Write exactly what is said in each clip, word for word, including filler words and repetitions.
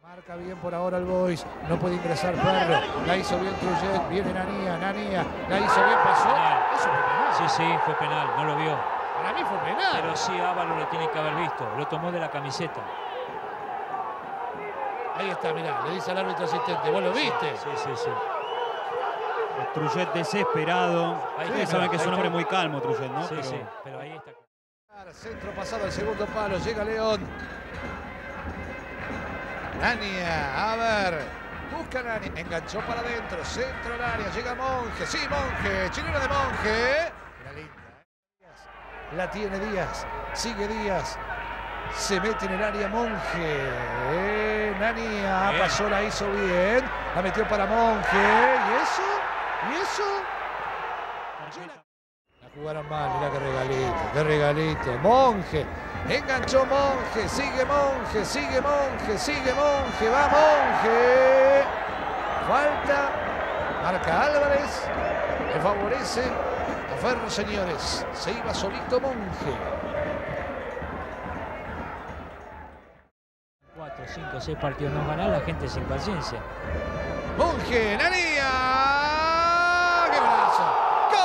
Marca bien por ahora el Boys, no puede ingresar Ferro, la hizo bien Trullet, viene Nanía, Nanía, la hizo bien, pasó. Eso fue penal. Sí, sí, fue penal, no lo vio. Para mí fue penal. Pero sí, Ávalo lo tiene que haber visto, lo tomó de la camiseta. Ahí está, mirá, le dice al árbitro asistente, ¿vos lo viste? Sí, sí, sí. Trullet desesperado. Ahí Ustedes está, saben que es ahí un hombre está. muy calmo, Trullet, ¿no? Sí, pero... sí, pero ahí está. Centro pasado al segundo palo, llega León. Nania, a ver, busca Nania, enganchó para adentro, centro al área, llega Monje, sí, Monje, chilena de Monje. Era linda, ¿eh? La tiene Díaz, sigue Díaz, se mete en el área Monje. Eh, Nania, Bien. pasó, la hizo bien, la metió para Monje. ¿Y eso? ¿Y eso? La jugaron mal, mirá qué regalito, qué regalito. Monje, enganchó Monje, sigue Monje, sigue Monje, sigue Monje, va Monje. Falta, marca Álvarez, le favorece a Ferro, señores. Se iba solito Monje. Cuatro, cinco, seis partidos no ganar, la gente sin paciencia. Monje, Nanía. ¡Qué golazo!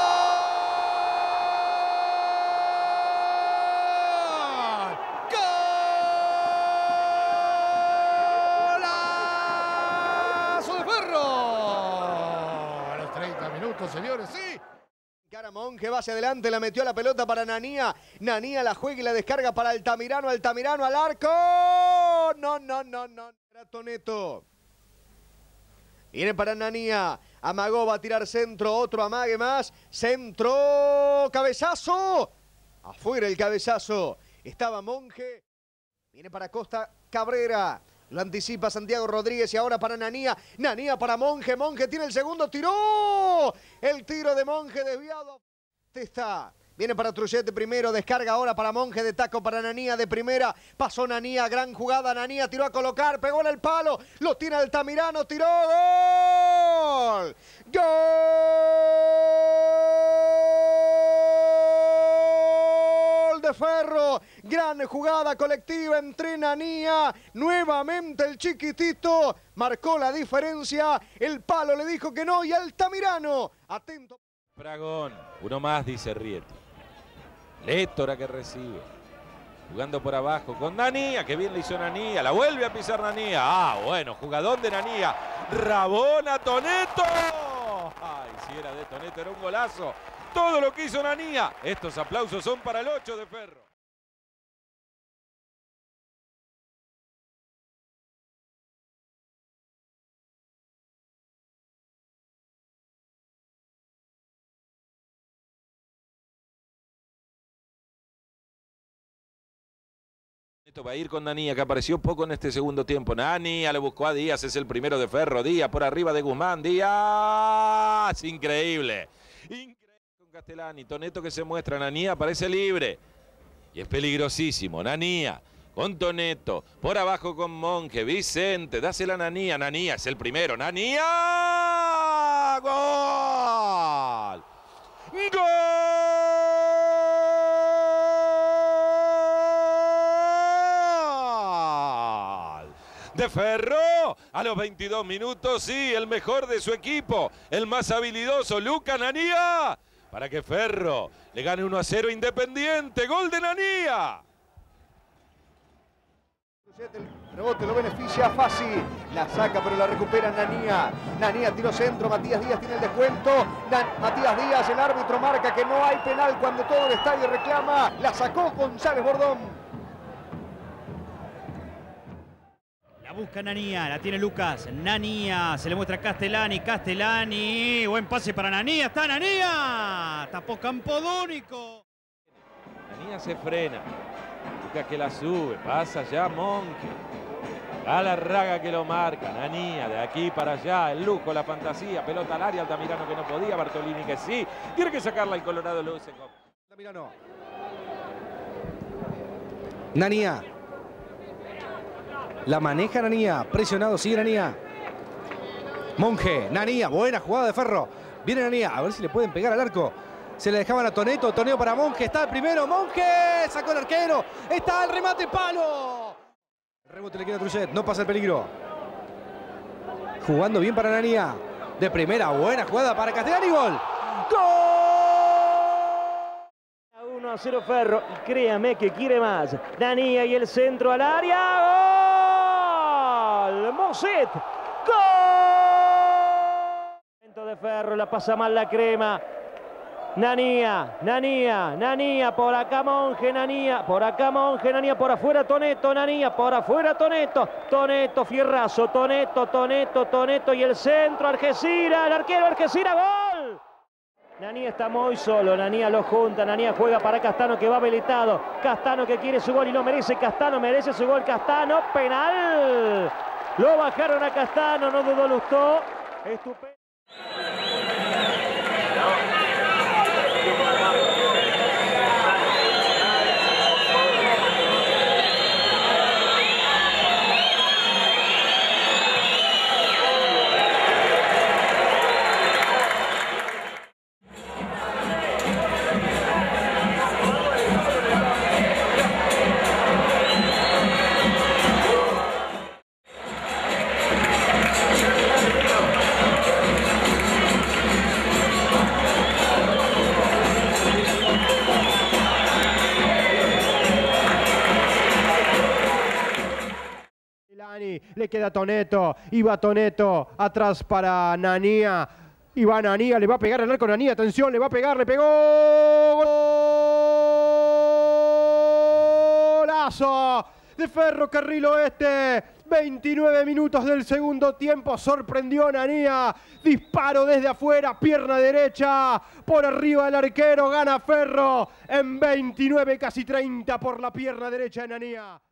Señores, sí. Cara Monje va hacia adelante, la metió la pelota para Nanía. Nanía la juega y la descarga para Altamirano. Altamirano al arco. No, no, no, no. Toneto. Viene para Nanía. Amagó, va a tirar centro. Otro amague más. Centro. Cabezazo. Afuera el cabezazo. Estaba Monje. Viene para Costa Cabrera. Lo anticipa Santiago Rodríguez y ahora para Nanía. Nanía para Monje. Monje tiene el segundo. ¡Tiró! El tiro de Monje desviado. Está. Viene para Trullet de primero. Descarga ahora para Monje de taco para Nanía de primera. Pasó Nanía. Gran jugada. Nanía tiró a colocar. Pegó en el palo. Lo tiene Altamirano. Tiró. ¡Gol! ¡Gol! De Ferro, gran jugada colectiva entre Nanía, nuevamente el chiquitito marcó la diferencia, el palo le dijo que no y Altamirano, atento. Pragón, uno más dice Rieti. Létora que recibe, jugando por abajo con Nanía, que bien le hizo Nanía, la vuelve a pisar Nanía, ah bueno, jugadón de Nanía, Rabona Toneto, ay si era de Toneto era un golazo. Todo lo que hizo Nanía. Estos aplausos son para el ocho de Ferro. Esto va a ir con Nanía, que apareció poco en este segundo tiempo. Nanía le buscó a Díaz, es el primero de Ferro. Díaz por arriba de Guzmán. Díaz, increíble. Increíble. Castellani, Toneto que se muestra, Nanía aparece libre y es peligrosísimo, Nanía con Toneto, por abajo con Monje, Vicente, dásela a Nanía, Nanía es el primero, Nanía, gol, gol de Ferro a los veintidós minutos, sí, el mejor de su equipo, el más habilidoso, Luca Nanía. Para que Ferro le gane uno a cero Independiente. ¡Gol de Nanía! El rebote lo beneficia fácil. La saca pero la recupera Nanía. Nanía tiró centro. Matías Díaz tiene el descuento. Na Matías Díaz, el árbitro marca que no hay penal cuando todo el estadio reclama. La sacó González Bordón. La busca Nanía, la tiene Lucas. Nanía, se le muestra a Castellani. Castellani, buen pase para Nanía. Está Nanía. Tapó Campodónico. Nanía se frena. Lucas que la sube. Pasa ya Monje. Galarraga que lo marca. Nanía de aquí para allá. El lujo, la fantasía. Pelota al área. Altamirano que no podía. Bartolini que sí. Tiene que sacarla el Colorado Luce. Altamirano. Nanía. La maneja Nanía, presionado, sigue Nanía. Monje, Nanía, buena jugada de Ferro. Viene Nanía, a ver si le pueden pegar al arco. Se le dejaban a Toneto, Toneo para Monje, está el primero, Monje, sacó el arquero. Está el remate, palo. El rebote le queda a Trullet, no pasa el peligro. Jugando bien para Nanía. De primera, buena jugada para Castellani. Gol. ¡Gol! uno a cero Ferro. Y créame que quiere más. Nanía y el centro al área. ¡Gol! Moset. ¡Gol! De Ferro, la pasa mal la crema. Nanía, Nanía, Nanía, por acá Monje, Nanía, por acá Monje, Nanía, por afuera Toneto, Nanía, por afuera Toneto, Toneto, Fierrazo, Toneto, Toneto, Toneto y el centro, Algeciras, el arquero Algeciras, gol. Nanía está muy solo, Nanía lo junta, Nanía juega para Castano que va habilitado, Castano que quiere su gol y lo merece, Castano merece su gol, Castano, penal. Lo bajaron a Castano, no dudó Lustó, estupendo. Le queda Toneto, iba Toneto, atrás para Nanía, y va Nanía, le va a pegar al arco Nanía, atención, le va a pegar, le pegó, golazo de Ferrocarril Oeste, veintinueve minutos del segundo tiempo, sorprendió Nanía, disparo desde afuera, pierna derecha, por arriba del arquero, gana Ferro en veintinueve, casi treinta por la pierna derecha de Nanía.